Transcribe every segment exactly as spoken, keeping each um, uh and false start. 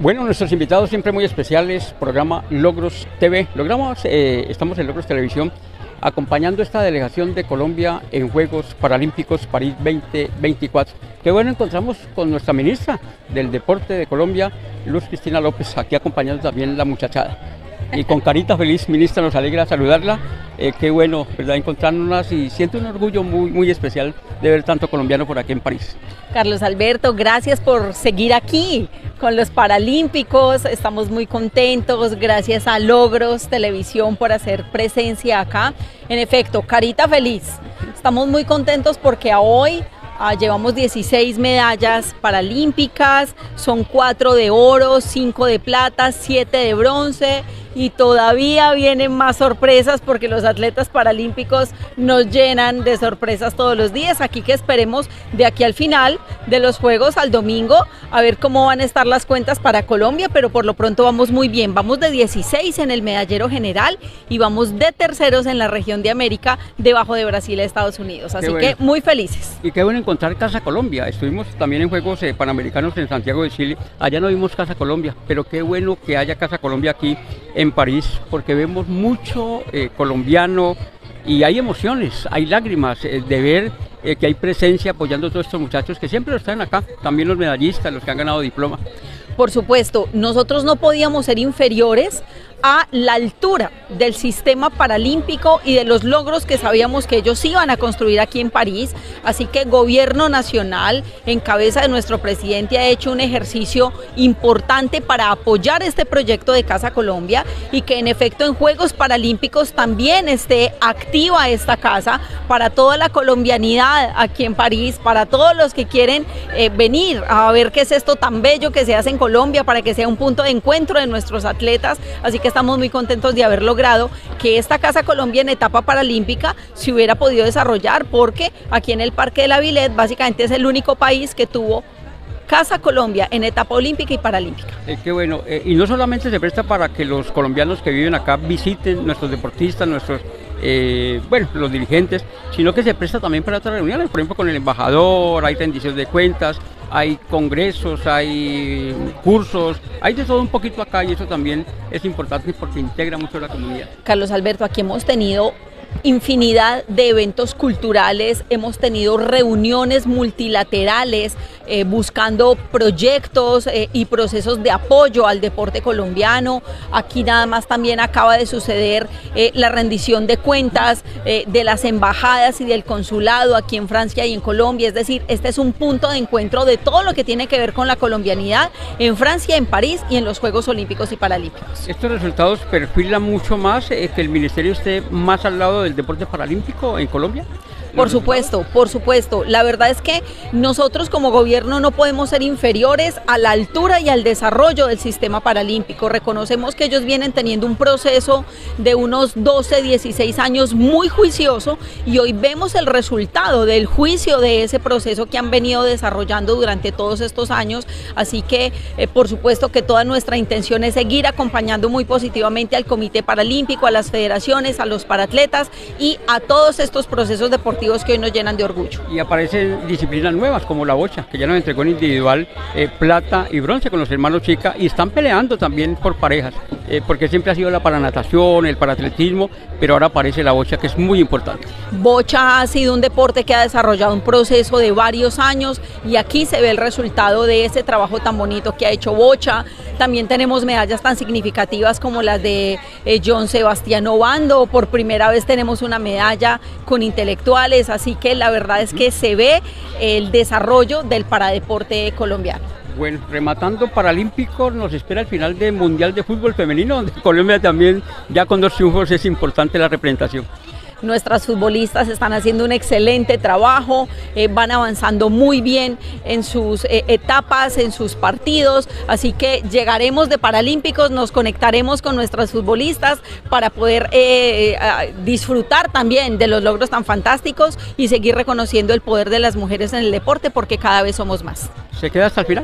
Bueno, nuestros invitados siempre muy especiales, programa Logros T V. Logramos, eh, estamos en Logros Televisión acompañando esta delegación de Colombia en Juegos Paralímpicos París veinte veinticuatro. Qué bueno, encontramos con nuestra ministra del Deporte de Colombia, Luz Cristina López, aquí acompañando también la muchachada. Y con carita feliz, ministra, nos alegra saludarla. Eh, qué bueno, ¿verdad?, encontrarnos, y siento un orgullo muy, muy especial de ver tanto colombiano por aquí en París. Carlos Alberto, gracias por seguir aquí con los Paralímpicos, estamos muy contentos, gracias a Logros Televisión por hacer presencia acá. En efecto, carita feliz, estamos muy contentos porque a hoy ah, llevamos dieciséis medallas paralímpicas, son cuatro de oro, cinco de plata, siete de bronce, y todavía vienen más sorpresas porque los atletas paralímpicos nos llenan de sorpresas todos los días. Aquí que esperemos de aquí al final de los Juegos al domingo a ver cómo van a estar las cuentas para Colombia, pero por lo pronto vamos muy bien, vamos de dieciséis en el medallero general y vamos de terceros en la región de América, debajo de Brasil y Estados Unidos, así bueno. que muy felices. Y qué bueno encontrar Casa Colombia. Estuvimos también en Juegos eh, Panamericanos en Santiago de Chile, allá no vimos Casa Colombia, pero qué bueno que haya Casa Colombia aquí en París, porque vemos mucho eh, colombiano y hay emociones, hay lágrimas eh, de ver eh, que hay presencia apoyando a todos estos muchachos que siempre están acá, también los medallistas, los que han ganado diploma. Por supuesto, nosotros no podíamos ser inferiores a la altura del sistema paralímpico y de los logros que sabíamos que ellos iban a construir aquí en París, así que Gobierno Nacional, en cabeza de nuestro presidente, ha hecho un ejercicio importante para apoyar este proyecto de Casa Colombia y que en efecto en Juegos Paralímpicos también esté activa esta casa para toda la colombianidad aquí en París, para todos los que quieren eh, venir a ver qué es esto tan bello que se hace en Colombia, para que sea un punto de encuentro de nuestros atletas, así que estamos muy contentos de haber logrado que esta Casa Colombia en etapa paralímpica se hubiera podido desarrollar, porque aquí en el Parque de la Villette básicamente es el único país que tuvo Casa Colombia en etapa olímpica y paralímpica. Eh, qué bueno, eh, y no solamente se presta para que los colombianos que viven acá visiten nuestros deportistas, nuestros Eh, bueno, los dirigentes, sino que se presta también para otras reuniones, por ejemplo con el embajador, hay rendición de cuentas, hay congresos, hay cursos, hay de todo un poquito acá, y eso también es importante porque integra mucho a la comunidad. Carlos Alberto, aquí hemos tenido infinidad de eventos culturales, hemos tenido reuniones multilaterales eh, buscando proyectos eh, y procesos de apoyo al deporte colombiano. Aquí nada más también acaba de suceder eh, la rendición de cuentas eh, de las embajadas y del consulado aquí en Francia y en Colombia, es decir, este es un punto de encuentro de todo lo que tiene que ver con la colombianidad en Francia, en París y en los Juegos Olímpicos y Paralímpicos. Estos resultados perfilan mucho más eh, que el ministerio esté más al lado del deporte paralímpico en Colombia. Por supuesto, por supuesto. La verdad es que nosotros como gobierno no podemos ser inferiores a la altura y al desarrollo del sistema paralímpico. Reconocemos que ellos vienen teniendo un proceso de unos doce, dieciséis años muy juicioso, y hoy vemos el resultado del juicio de ese proceso que han venido desarrollando durante todos estos años. Así que, eh, por supuesto que toda nuestra intención es seguir acompañando muy positivamente al Comité Paralímpico, a las federaciones, a los paratletas y a todos estos procesos deportivos que hoy nos llenan de orgullo. Y aparecen disciplinas nuevas como la bocha, que ya nos entregó en individual eh, plata y bronce con los hermanos Chica, y están peleando también por parejas, eh, porque siempre ha sido la paranatación, el paratletismo, pero ahora aparece la bocha, que es muy importante. Bocha ha sido un deporte que ha desarrollado un proceso de varios años, y aquí se ve el resultado de ese trabajo tan bonito que ha hecho bocha. También tenemos medallas tan significativas como las de eh, John Sebastián Obando. Por primera vez tenemos una medalla con intelectuales, así que la verdad es que se ve el desarrollo del paradeporte colombiano. Bueno, rematando Paralímpicos, nos espera el final del Mundial de Fútbol Femenino, donde Colombia también, ya con dos triunfos, es importante la representación. Nuestras futbolistas están haciendo un excelente trabajo, eh, van avanzando muy bien en sus eh, etapas, en sus partidos, así que llegaremos de Paralímpicos, nos conectaremos con nuestras futbolistas para poder eh, eh, disfrutar también de los logros tan fantásticos y seguir reconociendo el poder de las mujeres en el deporte, porque cada vez somos más. ¿Se queda hasta el final?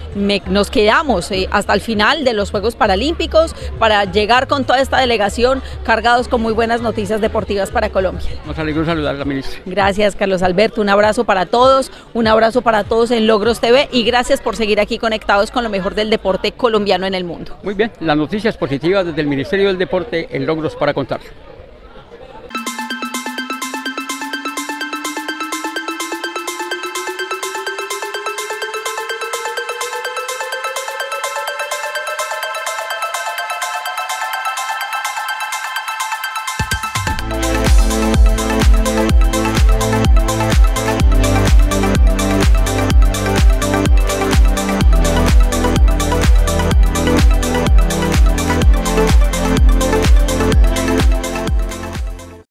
me, nos quedamos eh, hasta el final de los Juegos Paralímpicos para llegar con toda esta delegación cargados con muy buenas noticias deportivas para Colombia. Nos alegró saludar a la ministra. Gracias, Carlos Alberto, un abrazo para todos, un abrazo para todos en Logros T V y gracias por seguir aquí conectados con lo mejor del deporte colombiano en el mundo. Muy bien, las noticias positivas desde el Ministerio del Deporte en Logros para contar.